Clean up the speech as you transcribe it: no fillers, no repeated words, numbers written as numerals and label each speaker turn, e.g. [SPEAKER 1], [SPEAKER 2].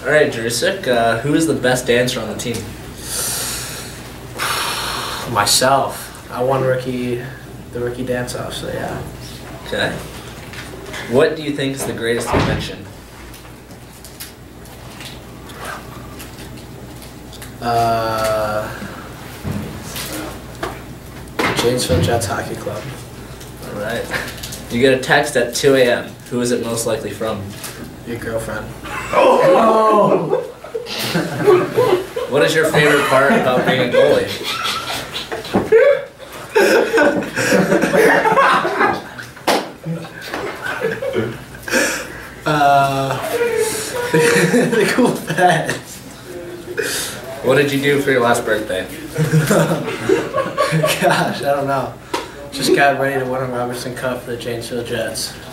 [SPEAKER 1] All right, Jurusik, who is the best dancer on the team?
[SPEAKER 2] Myself. I won the rookie dance-off, so yeah.
[SPEAKER 1] Okay. What do you think is the greatest invention?
[SPEAKER 2] Janesville Jets Hockey Club.
[SPEAKER 1] All right. You get a text at 2 a.m. Who is it most likely from?
[SPEAKER 2] Your girlfriend.
[SPEAKER 3] Oh!
[SPEAKER 1] What is your favorite part about being a goalie?
[SPEAKER 2] The cool pads.
[SPEAKER 1] What did you do for your last birthday?
[SPEAKER 2] Gosh, I don't know. Just got ready to win a Robertson Cup for the Janesville Jets.